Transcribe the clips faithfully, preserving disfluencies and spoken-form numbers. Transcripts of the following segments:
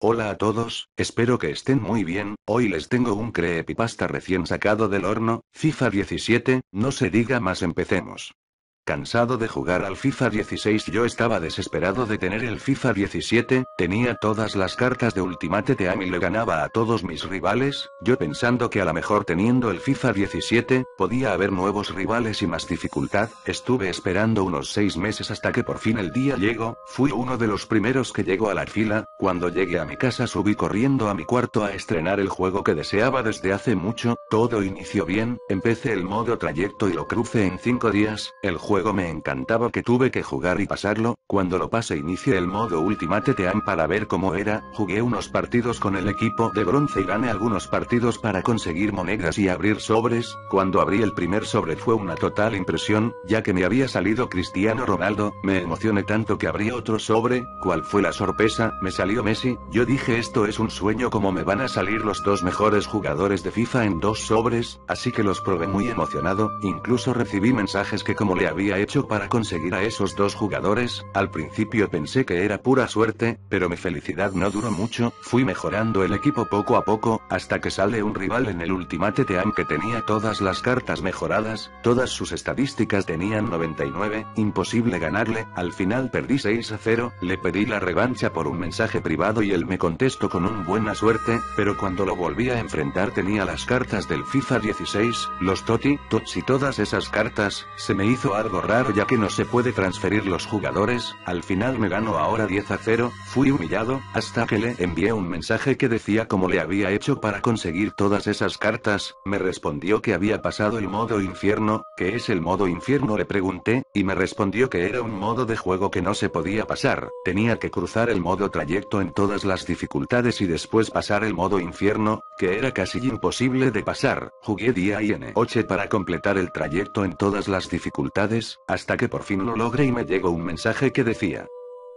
Hola a todos, espero que estén muy bien. Hoy les tengo un creepypasta recién sacado del horno, FIFA diecisiete, no se diga más, empecemos. Cansado de jugar al FIFA dieciséis, yo estaba desesperado de tener el FIFA diecisiete, tenía todas las cartas de Ultimate Team y le ganaba a todos mis rivales, yo pensando que a lo mejor teniendo el FIFA diecisiete, podía haber nuevos rivales y más dificultad. Estuve esperando unos seis meses hasta que por fin el día llegó, fui uno de los primeros que llegó a la fila. Cuando llegué a mi casa subí corriendo a mi cuarto a estrenar el juego que deseaba desde hace mucho. Todo inició bien, empecé el modo trayecto y lo crucé en cinco días, el juego juego me encantaba, que tuve que jugar y pasarlo. Cuando lo pasé inicié el modo Ultimate Team para ver cómo era, jugué unos partidos con el equipo de bronce y gané algunos partidos para conseguir monedas y abrir sobres. Cuando abrí el primer sobre fue una total impresión, ya que me había salido Cristiano Ronaldo, me emocioné tanto que abrí otro sobre. ¿Cuál fue la sorpresa? Me salió Messi. Yo dije, esto es un sueño, ¿cómo me van a salir los dos mejores jugadores de FIFA en dos sobres? Así que los probé muy emocionado, incluso recibí mensajes que cómo le había hecho para conseguir a esos dos jugadores. Al principio pensé que era pura suerte, pero mi felicidad no duró mucho, fui mejorando el equipo poco a poco, hasta que sale un rival en el Ultimate Team que tenía todas las cartas mejoradas, todas sus estadísticas tenían noventa y nueve, imposible ganarle. Al final perdí seis a cero, le pedí la revancha por un mensaje privado y él me contestó con un buena suerte, pero cuando lo volví a enfrentar tenía las cartas del FIFA dieciséis, los Toti, Tots y todas esas cartas. Se me hizo algo raro ya que no se puede transferir los jugadores. Al final me ganó ahora diez a cero, fui humillado, hasta que le envié un mensaje que decía cómo le había hecho para conseguir todas esas cartas. Me respondió que había pasado el modo infierno. ¿Qué es el modo infierno?, le pregunté, y me respondió que era un modo de juego que no se podía pasar, tenía que cruzar el modo trayecto en todas las dificultades y después pasar el modo infierno, que era casi imposible de pasar. Jugué día y noche para completar el trayecto en todas las dificultades, hasta que por fin lo logré y me llegó un mensaje que decía: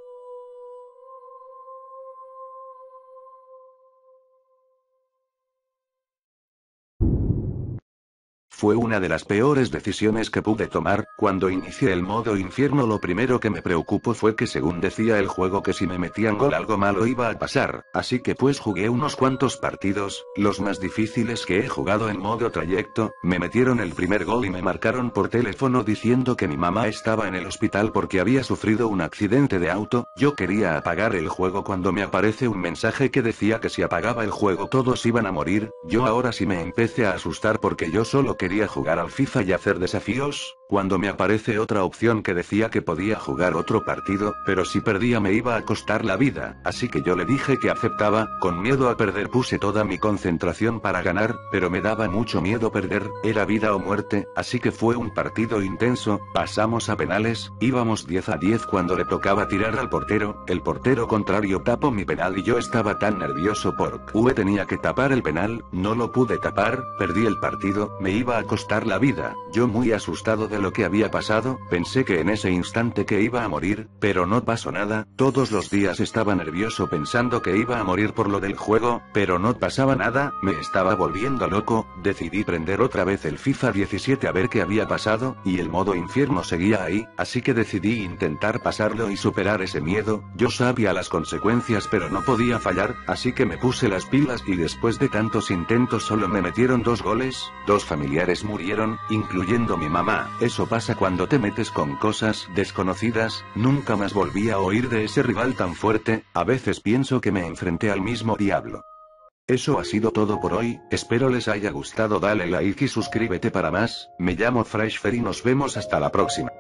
fue una de las peores decisiones que pude tomar. Cuando inicié el modo infierno lo primero que me preocupó fue que según decía el juego que si me metían gol algo malo iba a pasar, así que pues jugué unos cuantos partidos, los más difíciles que he jugado en modo trayecto. Me metieron el primer gol y me marcaron por teléfono diciendo que mi mamá estaba en el hospital porque había sufrido un accidente de auto. Yo quería apagar el juego cuando me aparece un mensaje que decía que si apagaba el juego todos iban a morir. Yo ahora sí me empecé a asustar porque yo solo quería Quería jugar al FIFA y hacer desafíos, cuando me aparece otra opción que decía que podía jugar otro partido, pero si perdía me iba a costar la vida, así que yo le dije que aceptaba. Con miedo a perder puse toda mi concentración para ganar, pero me daba mucho miedo perder, era vida o muerte, así que fue un partido intenso. Pasamos a penales, íbamos diez a diez cuando le tocaba tirar al portero, el portero contrario tapó mi penal y yo estaba tan nervioso porque tenía que tapar el penal, no lo pude tapar, perdí el partido, me iba a costar la vida. Yo muy asustado de lo que había pasado, pensé que en ese instante que iba a morir, pero no pasó nada. Todos los días estaba nervioso pensando que iba a morir por lo del juego, pero no pasaba nada, me estaba volviendo loco. Decidí prender otra vez el FIFA diecisiete a ver qué había pasado, y el modo infierno seguía ahí, así que decidí intentar pasarlo y superar ese miedo. Yo sabía las consecuencias pero no podía fallar, así que me puse las pilas y después de tantos intentos solo me metieron dos goles, dos familiares murieron, incluyendo mi mamá. Eso pasa cuando te metes con cosas desconocidas. Nunca más volví a oír de ese rival tan fuerte, a veces pienso que me enfrenté al mismo diablo. Eso ha sido todo por hoy, espero les haya gustado, dale like y suscríbete para más. Me llamo Freshfer y nos vemos hasta la próxima.